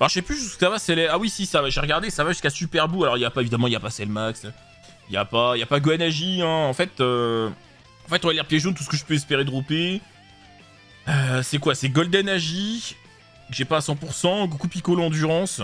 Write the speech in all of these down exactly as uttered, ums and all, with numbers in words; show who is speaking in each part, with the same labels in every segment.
Speaker 1: Alors je sais plus jusqu'à ça va, c'est les... Ah oui si ça va, j'ai regardé, ça va jusqu'à Super Boo. Alors il y a pas, évidemment il y a pas Cellmax, il y a pas, il y a pas Gohanagi, hein. En fait, euh... en fait on va lire pieds jaunes, tout ce que je peux espérer dropper. Euh, c'est quoi? C'est Golden Agi, que j'ai pas à cent pour cent, Goku Piccolo Endurance.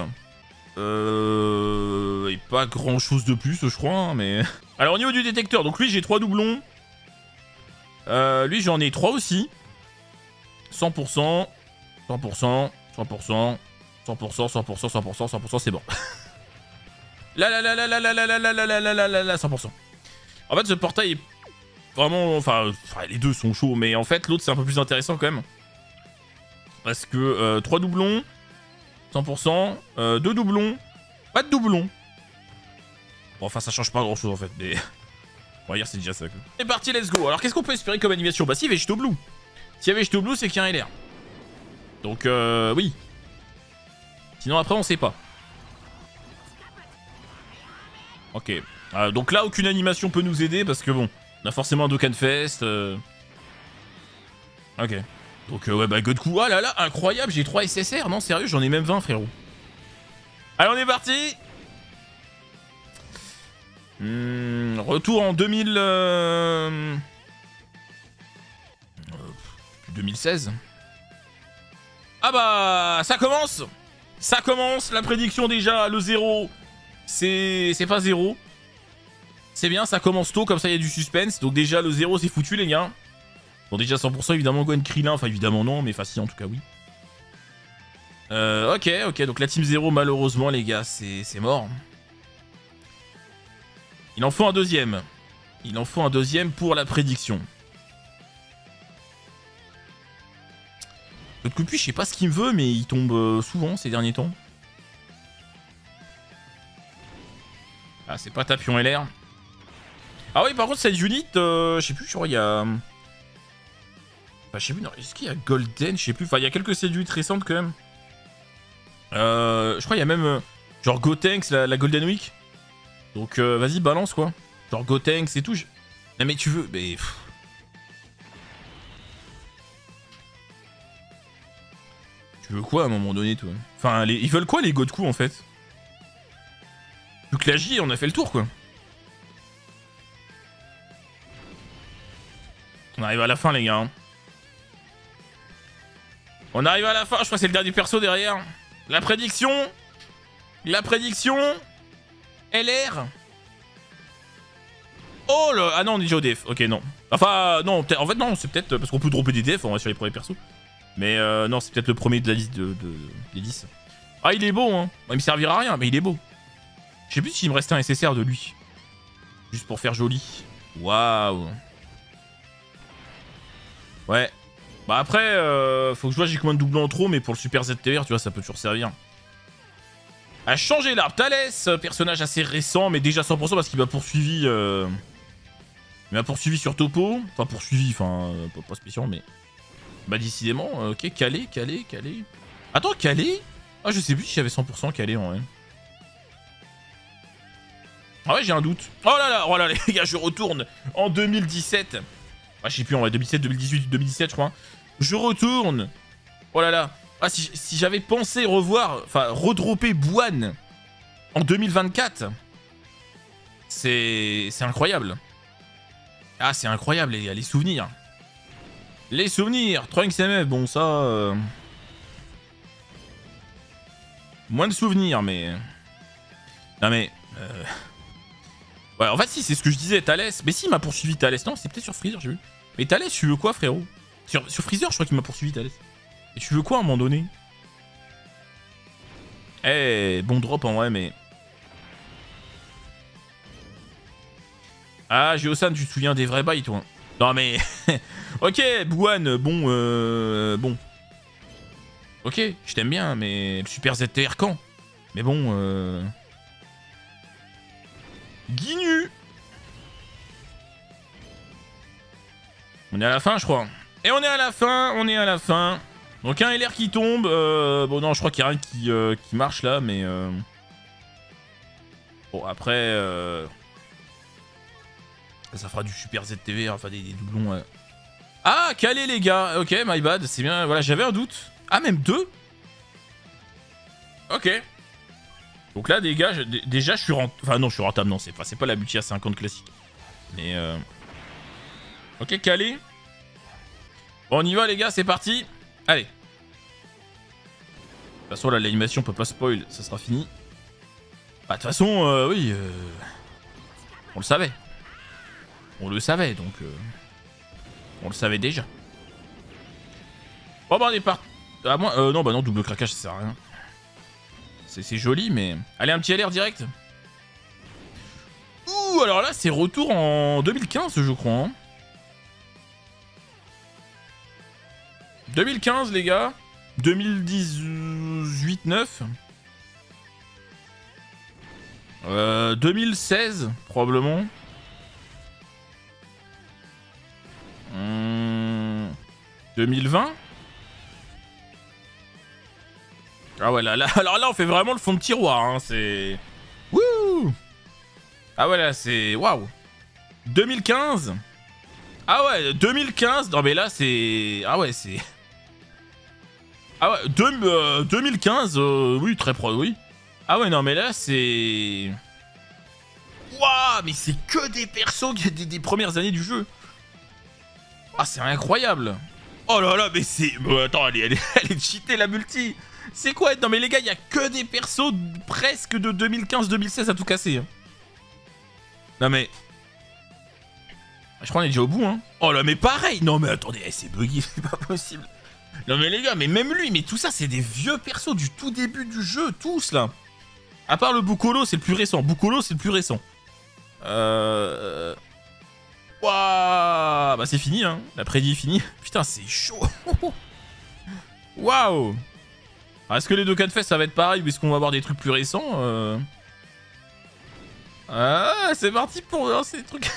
Speaker 1: Euh... Et pas grand chose de plus je crois, hein, mais... Alors au niveau du détecteur, donc lui j'ai trois doublons. Euh, lui j'en ai trois aussi. cent pour cent, cent pour cent, cent pour cent, cent pour cent, cent pour cent, cent pour cent, cent pour cent, c'est bon. Là, là, là, là, là, là, là, là, là, là, là, là, là, là, là, cent pour cent. En fait, ce portail est vraiment... Enfin, les deux sont chauds, mais en fait, l'autre, c'est un peu plus intéressant quand même. Parce que euh, trois doublons, cent pour cent, euh, deux doublons, pas de doublons. Bon, enfin, ça change pas grand-chose, en fait, mais... On va dire c'est déjà ça. Quoi. C'est parti, let's go. Alors, qu'est-ce qu'on peut espérer comme animation? Bah, s'il y avait Vegeto Blue. S'il y avait Vegeto Blue, c'est qu'il y a un L R. Donc, euh, oui. Sinon, après, on sait pas. Ok. Euh, donc là, aucune animation peut nous aider parce que bon, on a forcément un Dokkan Fest. Euh... Ok. Donc, euh, ouais, bah, Godku. Ah là là, incroyable, j'ai trois S S R. Non, sérieux, j'en ai même vingt, frérot. Allez, on est parti. Mmh, retour en deux mille... Euh... deux mille seize. Ah bah, ça commence. Ça commence, la prédiction déjà, le zéro. C'est pas zéro. C'est bien, ça commence tôt, comme ça il y a du suspense. Donc déjà, le zéro, c'est foutu, les gars. Bon, déjà, cent pour cent, évidemment, Gohan Krillin. Enfin, évidemment, non, mais facile, en tout cas, oui. Euh, ok, ok. Donc la team zéro, malheureusement, les gars, c'est mort. Il en faut un deuxième. Il en faut un deuxième pour la prédiction. Le Coupi, je sais pas ce qu'il me veut, mais il tombe souvent ces derniers temps. Ah, c'est pas Tapion L R. Ah oui, par contre, cette unit, euh, je sais plus, je crois, il y a... Enfin, je sais plus, non, est-ce qu'il y a Golden? Je sais plus, enfin, il y a quelques séduites récentes quand même. Euh, je crois qu'il y a même, euh, genre, Gotenks, la, la Golden Week. Donc, euh, vas-y, balance, quoi. Genre, Gotenks et tout. Je... Non, mais tu veux, mais... Pff. Tu veux quoi, à un moment donné, toi? Enfin, les... ils veulent quoi, les Godku, en fait? Vu que la J, on a fait le tour, quoi. On arrive à la fin, les gars. Hein. On arrive à la fin. Je crois que c'est le dernier perso derrière. La prédiction. La prédiction. L R. Oh là. Ah non, on est déjà au D F. Ok, non. Enfin, non. En fait, non. C'est peut-être parce qu'on peut dropper des D F on va sur les premiers persos. Mais euh, non, c'est peut-être le premier de la liste de, de, des dix. Ah, il est beau, hein. Il me servira à rien, mais il est beau. Je sais plus s'il me restait un S S R de lui. Juste pour faire joli. Waouh. Ouais. Bah après, euh, faut que je vois j'ai combien de doublons en trop, mais pour le Super Z T R, tu vois, ça peut toujours servir. A changé l'arbre. Thalès, personnage assez récent, mais déjà cent pour cent parce qu'il m'a poursuivi. Euh... Il m'a poursuivi sur Topo. Enfin, poursuivi, enfin, euh, pas, pas spécial, mais. Bah, décidément, euh, ok, calé, calé, calé. Attends, calé? Ah, je sais plus si j'avais cent pour cent calé en vrai. Ah ouais, j'ai un doute. Oh là là, oh là les gars, je retourne en deux mille dix-sept. Ah, je sais plus, en vrai, deux mille sept, deux mille dix-huit, deux mille dix-sept, je crois. Je retourne. Oh là là. Ah, si, si j'avais pensé revoir, enfin, redropper Buan en deux mille vingt-quatre, c'est c'est incroyable. Ah, c'est incroyable, les gars, les souvenirs. Les souvenirs. Trunks M F, bon, ça... Euh... Moins de souvenirs, mais... Non, mais... Euh... Ouais, en fait, si, c'est ce que je disais, Thalès. Mais si, il m'a poursuivi, Thalès. Non, c'est peut-être sur Freezer, j'ai vu. Mais Thalès, tu veux quoi, frérot? Sur, sur Freezer, je crois qu'il m'a poursuivi, Thalès. Et tu veux quoi, à un moment donné? Eh, hey, bon drop, en vrai, mais... Ah, Géosan, tu te souviens des vrais bails, toi? Non, mais... Ok, Buan, bon, euh... Bon. Ok, je t'aime bien, mais... Le Super Z T R, quand? Mais bon, euh... Guinu. On est à la fin, je crois. Et on est à la fin, on est à la fin. Donc un L R qui tombe. Euh, bon non, je crois qu'il y a rien qui, euh, qui marche là, mais... Euh... Bon, après... Euh... Ça fera du Super Z T V, enfin des, des doublons... Euh... Ah, calé les gars. Ok, my bad, c'est bien. Voilà, j'avais un doute. Ah, même deux. Ok. Donc là, les gars, je, déjà, je suis rentable. Enfin, non, je suis rentable, non, c'est pas, pas la multi à cinquante classique. Mais euh... ok, calé. Bon, on y va, les gars, c'est parti. Allez. De toute façon, là, l'animation peut pas spoil, ça sera fini. Bah, de toute façon, euh, oui. Euh... On le savait. On le savait, donc... Euh... On le savait déjà. Bon, bah, on est parti. Ah, moi, euh, non, bah non, double craquage, ça sert à rien. C'est joli, mais... Allez, un petit L R direct. Ouh, alors là, c'est retour en deux mille quinze, je crois. Hein. deux mille quinze, les gars. deux mille dix-huit neuf. Euh, deux mille seize, probablement. Hum, deux mille vingt. Ah ouais, là, là, alors là, on fait vraiment le fond de tiroir, hein, c'est... Wouh! Ah ouais, là, c'est... Waouh! deux mille quinze. Ah ouais, deux mille quinze, non mais là, c'est... Ah ouais, c'est... Ah ouais, deux, euh, deux mille quinze, euh, oui, très pro, oui. Ah ouais, non mais là, c'est... Waouh, mais c'est que des persos des, des premières années du jeu. Ah, c'est incroyable. Oh là là, mais c'est... Bon, attends, elle est, elle est, elle est cheatée, la multi. C'est quoi? Non mais les gars, il y a que des persos presque de deux mille quinze deux mille seize à tout casser. Hein. Non mais... Je crois qu'on est déjà au bout, hein. Oh là, mais pareil. Non mais attendez, c'est buggy, c'est pas possible. Non mais les gars, mais même lui, mais tout ça, c'est des vieux persos du tout début du jeu, tous là. À part le Bukolo, c'est le plus récent. Bukolo, c'est le plus récent. Euh... Waouh. Bah c'est fini, hein. La prédit est finie. Putain, c'est chaud. Waouh. Est-ce que les deux cas de fait ça va être pareil ou est-ce qu'on va avoir des trucs plus récents euh... Ah, c'est parti pour hein, ces trucs.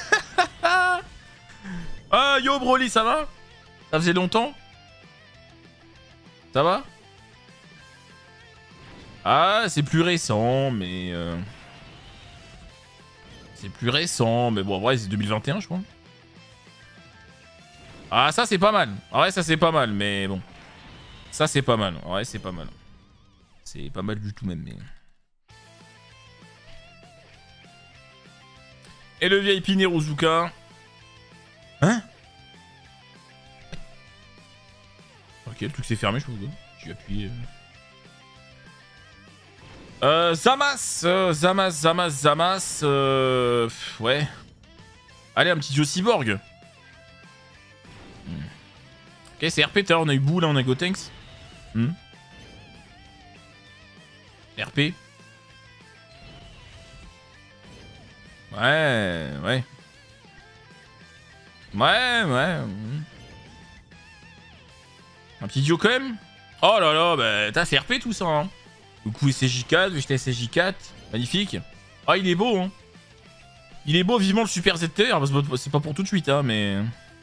Speaker 1: Ah, yo Broly, ça va? Ça faisait longtemps? Ça va? Ah, c'est plus récent, mais... Euh... C'est plus récent, mais bon, en vrai, c'est deux mille vingt et un, je crois. Ah, ça, c'est pas mal. En vrai, ça, c'est pas mal, mais bon. Ça, c'est pas mal. En vrai, c'est pas mal. C'est pas mal du tout, même, mais... Et le V I P Neruzuka. Hein? Ok, le truc s'est fermé, je pense. J'ai appuyé... Euh, Zamas, euh, Zamas, Zamas, Zamas, euh, pff, ouais. Allez, un petit Joe Cyborg. Hmm. Ok, c'est R P, tout à l'heure on a eu Boo, là on a Gotenks. Hmm. R P. Ouais, ouais. Ouais, ouais. Hmm. Un petit Joe quand même. Oh là là, bah t'as fait R P tout ça, hein. Du coup, S J quatre, Vegeta S J quatre, magnifique. Ah, il est beau, hein. Il est beau, vivement le Super Z T R, c'est pas pour tout de suite, hein, mais...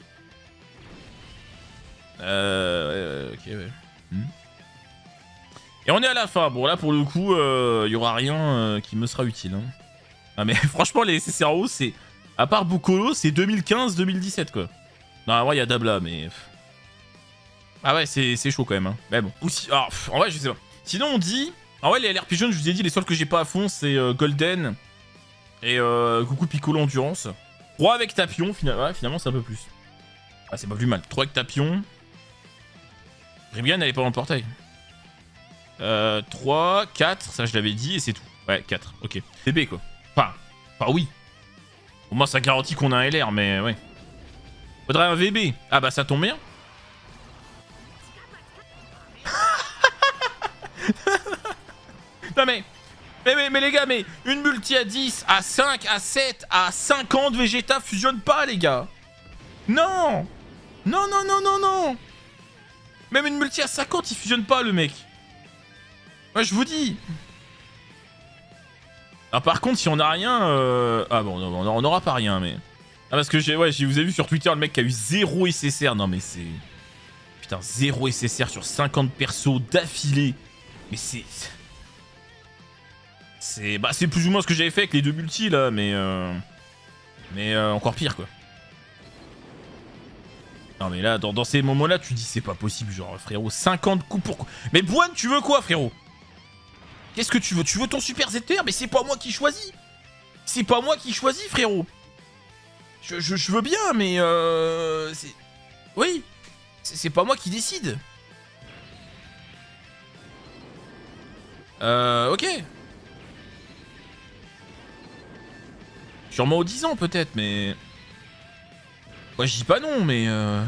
Speaker 1: Euh... Ouais, ok, ouais. Hmm. Et on est à la fin. Bon, là, pour le coup, il euh, y aura rien euh, qui me sera utile. Hein. Ah, mais franchement, les S S R O, c'est... À part Bukolo, c'est deux mille quinze deux mille dix-sept, quoi. Non, ouais, il y a Dabla, mais... Ah ouais, c'est chaud, quand même. Hein. Mais bon. Ou si... Ah, pff, en vrai, je sais pas. Sinon, on dit... Ah ouais, les L R P jaunes, je vous ai dit, les seuls que j'ai pas à fond, c'est euh, Golden et euh, Coucou Piccolo Endurance. trois avec Tapion, finalement, ouais, finalement c'est un peu plus. Ah, c'est pas plus mal. trois avec Tapion. Ribian, elle est pas dans le portail. Euh, trois, quatre, ça je l'avais dit, et c'est tout. Ouais, quatre, ok. V B quoi. Enfin, enfin oui. Au moins ça garantit qu'on a un L R, mais ouais. Faudrait un V B. Ah bah ça tombe bien. Non mais, mais, mais, mais les gars, mais une multi à dix, à cinq, à sept, à cinquante Vegeta fusionne pas les gars. Non. Non, non, non, non, non. Même une multi à cinquante, il fusionne pas le mec. Moi je vous dis. Ah par contre, si on a rien... Euh... Ah bon, on n'aura pas rien, mais... Ah parce que j'ai, ouais, je vous ai vu sur Twitter le mec qui a eu zéro S S R. Non mais c'est... Putain, zéro S S R sur cinquante persos d'affilée. Mais c'est... C'est bah, c'est plus ou moins ce que j'avais fait avec les deux multis là, mais euh... mais euh, encore pire quoi. Non mais là, dans, dans ces moments-là, tu dis c'est pas possible, genre frérot, cinquante coups pour... Mais Boine, tu veux quoi frérot? Qu'est-ce que tu veux? Tu veux ton super Z T R? Mais c'est pas moi qui choisis. C'est pas moi qui choisis, frérot. Je, je, je veux bien, mais euh... c'est... Oui. C'est pas moi qui décide. Euh... Ok. Sûrement aux dix ans, peut-être, mais... Ouais, je dis pas non, mais... Euh...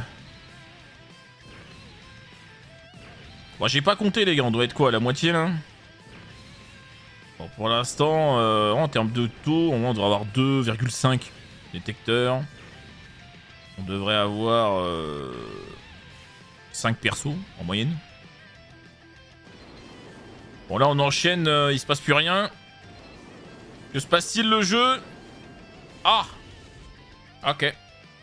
Speaker 1: Bon, j'ai pas compté, les gars. On doit être quoi, à la moitié, là? Bon, pour l'instant, euh, en termes de taux, on devrait avoir deux virgule cinq détecteurs. On devrait avoir euh, cinq persos en moyenne. Bon, là, on enchaîne, euh, il se passe plus rien. Que se passe-t-il, le jeu? Ah! Ok.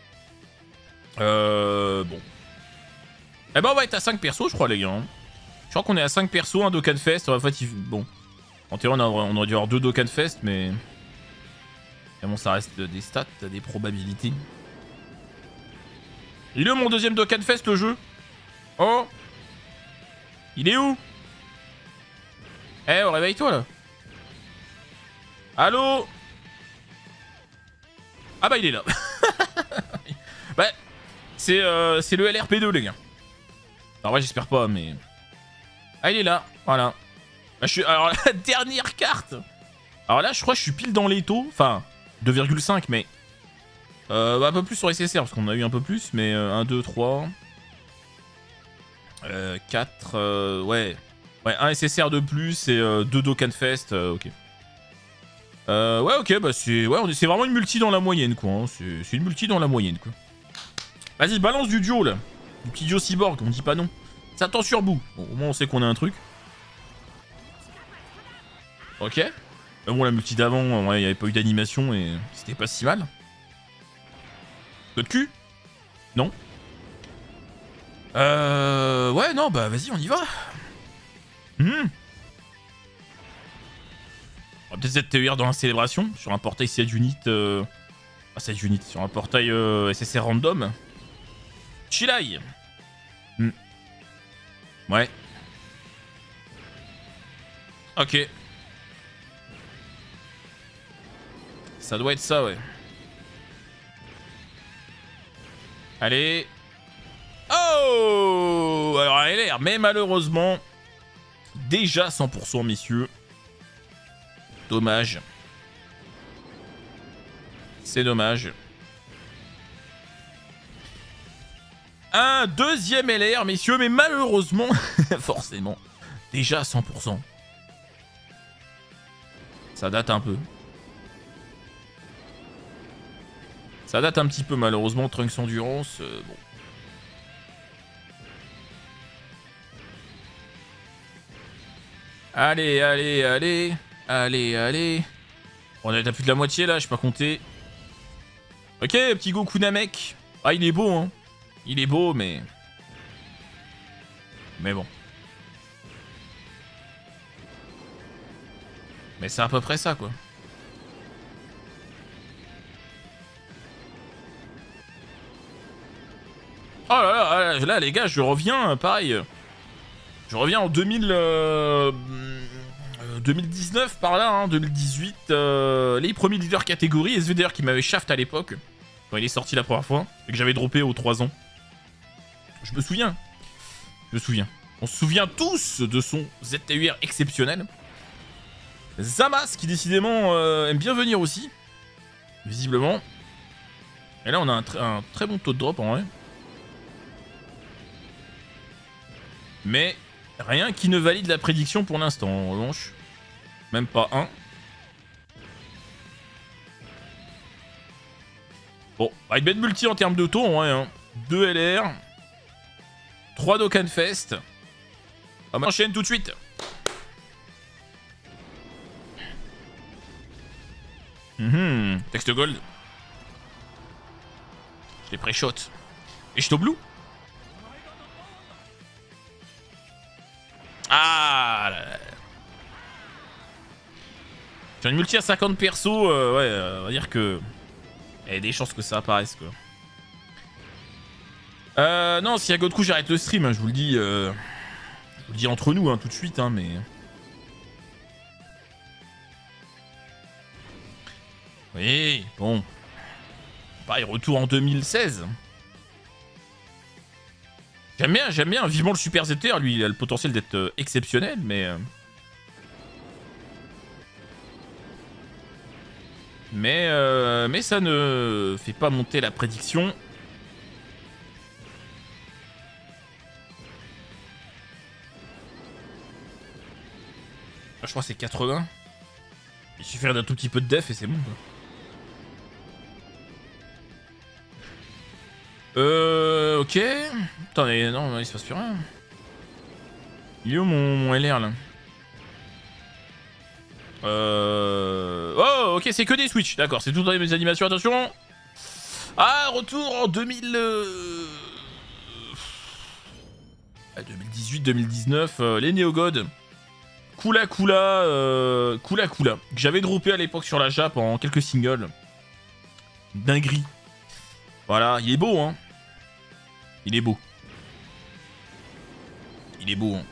Speaker 1: Euh... Bon. Eh ben, on va être à cinq persos, je crois, les gars. Hein. Je crois qu'on est à cinq persos, un Dokkan Fest. En fait, il... bon. En théorie, on aurait, on aurait dû avoir deux Dokkan Fest, mais... mais bon, ça reste des stats, des probabilités. Il est où mon deuxième Dokkan Fest, le jeu? Oh! Il est où? Eh, oh, réveille-toi, là. Allô? Ah bah, il est là. Bah, c'est euh, le L R P deux, les gars. Alors, ouais, j'espère pas, mais... Ah, il est là, voilà. Bah, je suis... Alors, la dernière carte. Alors là, je crois que je suis pile dans les taux. Enfin, deux virgule cinq, mais... Euh, bah, un peu plus sur S S R, parce qu'on a eu un peu plus, mais euh, un, deux, trois... Euh, quatre... Euh, ouais. Ouais, un S S R de plus et euh, deux Dokkan Fest, euh, ok. Euh, ouais, ok, bah c'est... Ouais, c'est vraiment une multi dans la moyenne, quoi. Hein. C'est une multi dans la moyenne, quoi. Vas-y, balance du duo, là. Du petit duo cyborg, on dit pas non. Ça tend sur bout. Bon, au moins, on sait qu'on a un truc. Ok. Mais bon, la multi d'avant, ouais, il n'y avait pas eu d'animation et c'était pas si mal. De cul? Non. Euh... Ouais, non, bah vas-y, on y va. Hmm. On va peut-être Z T E R dans la célébration, sur un portail sept units... Euh... Ah, sept units, sur un portail euh, S S R random. Chilai. Hmm. Ouais. Ok. Ça doit être ça, ouais. Allez. Oh! Alors, elle a l'air, mais malheureusement, déjà cent pour cent, messieurs. Dommage. C'est dommage. Un deuxième L R, messieurs, mais malheureusement, forcément, déjà cent pour cent. Ça date un peu. Ça date un petit peu, malheureusement, Trunks Endurance, euh, bon. Allez, allez, allez. Allez, allez. On est à plus de la moitié, là, je sais pas compter. Ok, petit Goku Namek. Ah, il est beau, hein. Il est beau, mais... Mais bon. Mais c'est à peu près ça, quoi. Oh là là, là, les gars, je reviens, pareil. Je reviens en deux mille... Euh, deux mille dix-neuf, par là, hein, deux mille dix-huit. Euh, les premiers leaders catégorie. S V d'ailleurs qui m'avait shaft à l'époque, quand il est sorti la première fois, et que j'avais droppé aux trois ans. Je me souviens. Je me souviens. On se souvient tous de son Z T U R exceptionnel. Zamas, qui décidément euh, aime bien venir aussi. Visiblement. Et là, on a un, tr un très bon taux de drop, en vrai. Mais rien qui ne valide la prédiction pour l'instant, en revanche. Même pas un. Bon, bah, une belle multi en termes de taux, en vrai. Hein. deux L R. trois Dokkan Fest. On enchaîne tout de suite. Mmh, texte gold. Je l'ai pré-shot. Et je blue. Ah là là. J'ai une multi à cinquante persos, euh, ouais, euh, on va dire que... Il y a des chances que ça apparaisse, quoi. Euh, non, s'il y a Godku, j'arrête le stream, hein, je vous le dis... Euh... Je vous le dis entre nous, hein, tout de suite, hein, mais... Oui, bon. Pareil, retour en deux mille seize. J'aime bien, j'aime bien. Vivement le Super Z T R, lui, il a le potentiel d'être euh, exceptionnel, mais... Euh... Mais, euh, mais ça ne fait pas monter la prédiction. Je crois que c'est quatre-vingts. Il suffit d'un tout petit peu de def et c'est bon. Quoi. Euh... Ok. Attendez, non, non, il se passe plus rien. Il est où mon, mon L R là? Euh... Oh, ok, c'est que des Switch. D'accord, c'est tout dans les animations, attention. Ah, retour en deux mille... Euh... deux mille dix-huit deux mille dix-neuf, euh, les Néogods. Kula Kula, euh, Kula Kula, que j'avais droppé à l'époque sur la Jap en quelques singles. Dinguerie. Voilà, il est beau, hein. Il est beau. Il est beau, hein.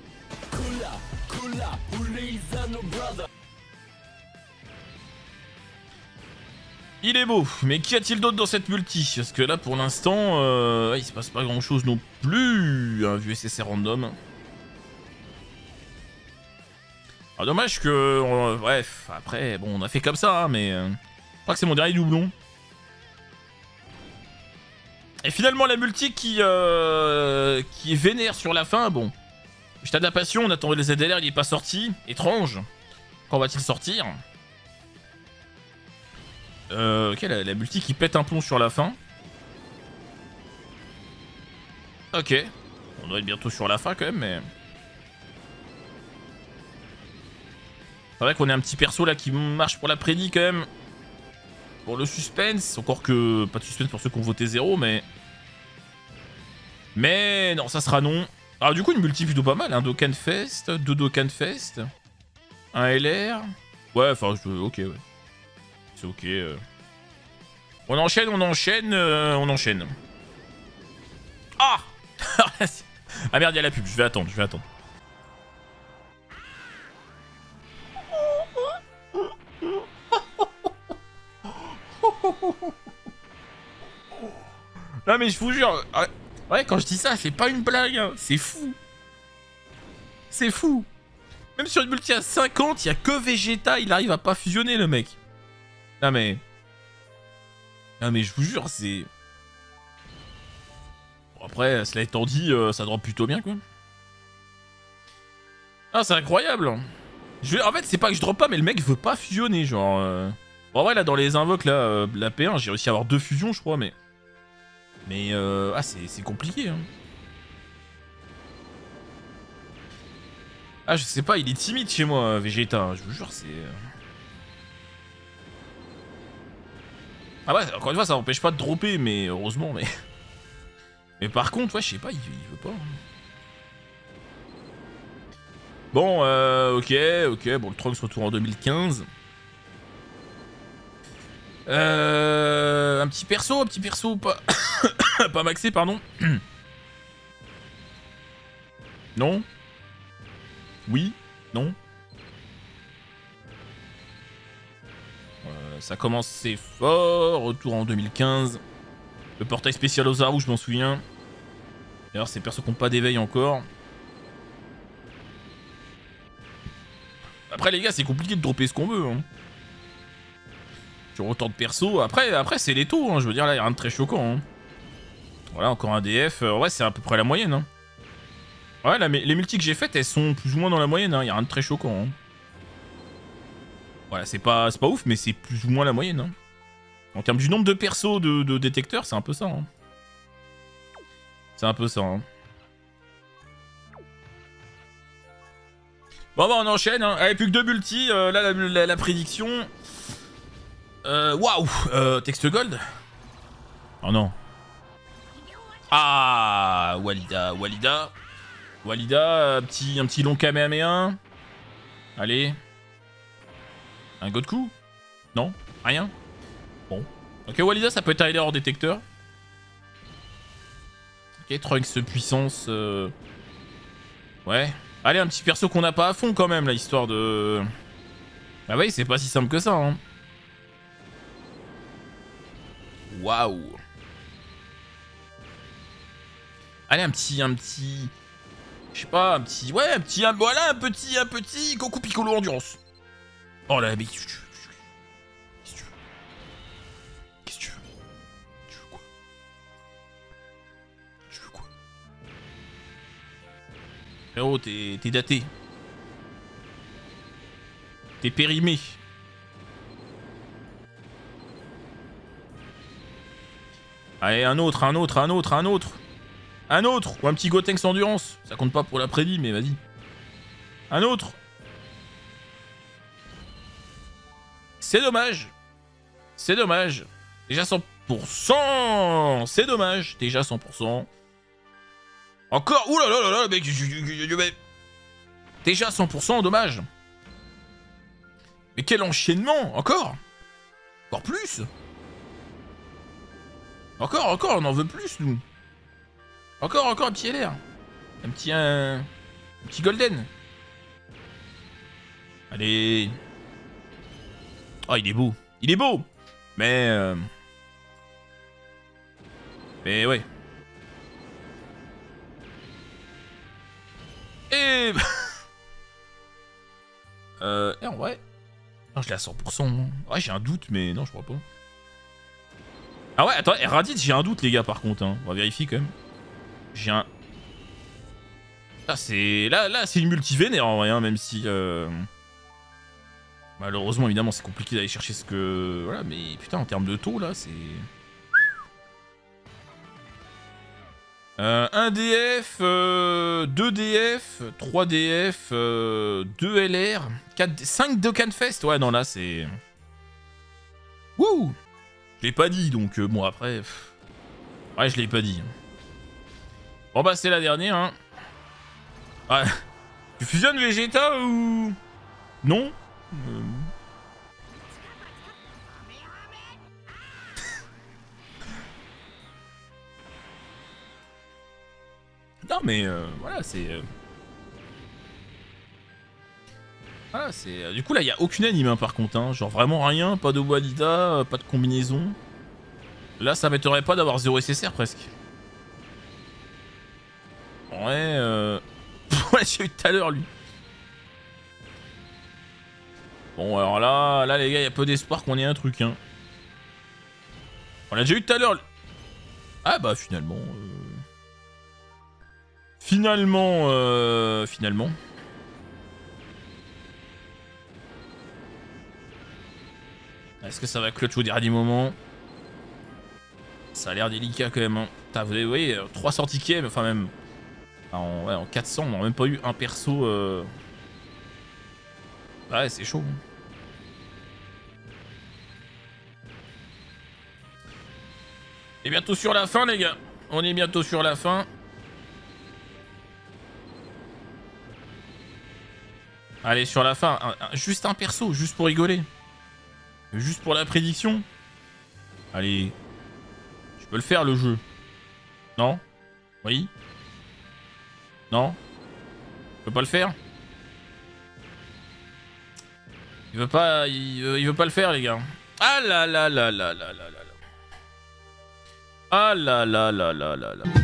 Speaker 1: Il est beau, mais qu'y a-t-il d'autre dans cette multi? Parce que là, pour l'instant, euh, il se passe pas grand-chose non plus, un vieux S S R random. Ah, dommage que... Euh, bref, après, bon, on a fait comme ça, hein, mais... Euh, je crois que c'est mon dernier doublon. Et finalement, la multi qui, euh, qui est vénère sur la fin, bon... J'étais de la passion, on attendait le Z L R, il est pas sorti. Étrange. Quand va-t-il sortir? Euh, ok, la, la multi qui pète un plomb sur la fin. Ok. On doit être bientôt sur la fin quand même, mais... C'est vrai qu'on est un petit perso là qui marche pour la prédit quand même. Pour le suspense, encore que... Pas de suspense pour ceux qui ont voté zéro, mais... Mais non, ça sera non. Alors du coup, une multi plutôt pas mal. Un Dokkan Fest, deux Dokkan Fest, un L R. Ouais, enfin, je... ok, ouais. C'est ok. Euh... On enchaîne, on enchaîne, euh, on enchaîne. Ah Ah merde, il y a la pub, je vais attendre, je vais attendre. Non mais je vous jure, ouais, quand je dis ça, c'est pas une blague, hein. C'est fou. C'est fou. Même sur une multi à cinquante, il y a que Vegeta, il arrive à pas fusionner le mec. Non mais... Non mais je vous jure, c'est... Bon, après, cela étant dit, euh, ça drop plutôt bien quoi. Ah, c'est incroyable. Je... En fait, c'est pas que je drop pas, mais le mec veut pas fusionner, genre... Euh... Bon, en vrai, là, dans les invoques, là, euh, la P un, j'ai réussi à avoir deux fusions, je crois, mais... Mais, euh... Ah, c'est compliqué, hein. Ah, je sais pas, il est timide chez moi, Vegeta, je vous jure, c'est... Ah ouais, encore une fois, ça n'empêche pas de dropper, mais heureusement, mais... Mais par contre, ouais, je sais pas, il, il veut pas. Bon, euh, ok, ok, bon, le Trunks retourne en deux mille quinze. Euh... Un petit perso, un petit perso, pas... pas maxé, pardon. Non. Oui. Non. Euh, ça commence, c'est fort. Retour en deux mille quinze. Le portail spécial aux Zaru, je m'en souviens. D'ailleurs, ces persos qui n'ont pas d'éveil encore. Après, les gars, c'est compliqué de dropper ce qu'on veut. Hein. Sur autant de persos. Après, après c'est les taux. Hein. Je veux dire, là, il n'y a rien de très choquant. Hein. Voilà, encore un D F. Euh, ouais, c'est à peu près la moyenne. Hein. Ouais, là, les multis que j'ai faites, elles sont plus ou moins dans la moyenne. Il hein. n'y a rien de très choquant. Hein. Voilà, c'est pas, pas ouf, mais c'est plus ou moins la moyenne. Hein. En termes du nombre de persos de, de détecteurs, c'est un peu ça. Hein. C'est un peu ça. Hein. Bon, bah, on enchaîne. Hein. Allez, plus que deux multis. Euh, là, la, la, la prédiction. Euh, waouh euh, Texte Gold. Oh non. Ah, Walida, Walida. Walida, un petit, un petit long Kamehameha. Allez. Un Godku? Non? Rien? Bon. Ok, Walida, ça peut être un hors détecteur. Ok, Trunks puissance. Euh... Ouais. Allez, un petit perso qu'on n'a pas à fond quand même, là, histoire de... Ah oui, c'est pas si simple que ça, hein. Waouh. Allez, un petit, un petit... Je sais pas, un petit... Ouais, un petit... Un, voilà, un petit, un petit Coco Piccolo Endurance. Oh là, mais... Qu'est-ce que tu veux? Qu'est-ce que tu veux? Tu veux quoi? Tu veux quoi? Frérot, t'es daté. T'es périmé. Allez, un autre, un autre, un autre, un autre. Un autre. Ou un petit Gotenks Endurance. Ça compte pas pour l'après-midi, mais vas-y. Un autre. C'est dommage. C'est dommage. Déjà cent pour cent. C'est dommage. Déjà cent pour cent. Encore. Ouh là là là là, mec. Déjà cent pour cent, dommage. Mais quel enchaînement. Encore. Encore plus. Encore, encore, on en veut plus, nous. Encore, encore un petit L R. Un petit... Un, un petit Golden. Allez. Oh, il est beau. Il est beau. Mais... Euh... Mais ouais. Et... euh... Et en vrai... Non, je l'ai à cent pour cent. Ouais, j'ai un doute, mais non, je crois pas. Ah ouais, attends, Raditz, j'ai un doute, les gars, par contre. Hein. On va vérifier, quand même. J'ai un... Là, c'est... Là, là c'est une multivénère, en vrai, hein, même si... Euh... Malheureusement, évidemment, c'est compliqué d'aller chercher ce que... Voilà, mais putain, en termes de taux, là, c'est... Euh, un D F, euh, deux D F, trois D F, euh, deux L R, quatre, cinq Dokkanfest. Ouais, non, là, c'est... Wouh! Je l'ai pas dit, donc euh, bon, après... Pff... Ouais, je l'ai pas dit. Bon, bah, c'est la dernière, hein. Ouais. Tu fusionnes Vegeta ou... Non euh... Non, mais euh, voilà, c'est... Euh... Voilà, c'est... Du coup, là, il n'y a aucune anime, hein, par contre. Hein. Genre, vraiment rien. Pas de Walida, pas de combinaison. Là, ça m'étonnerait pas d'avoir zéro S S R, presque. Ouais, euh... ouais, j'ai eu tout à l'heure, lui. Bon, alors là, là les gars, il y a peu d'espoir qu'on ait un truc. Hein. On l'a déjà eu tout à l'heure. Ah bah, finalement... Euh... Finalement... Euh... Finalement... Est-ce que ça va clutch au dernier moment? Ça a l'air délicat quand même. Hein. Putain, vous voyez, trois sorties qui aiment, enfin même... En, ouais, en quatre cents, on n'a même pas eu un perso... Euh... Ouais, c'est chaud. Hein. On est bientôt sur la fin, les gars. On est bientôt sur la fin. Allez, sur la fin. Un, un, juste un perso, juste pour rigoler. Juste pour la prédiction. Allez. Je peux le faire, le jeu. Non? Oui? Non? Je peux pas le faire? Il veut pas... Il veut, il veut pas le faire, les gars. Ah là là là là là là là là. Ah là là là là là là.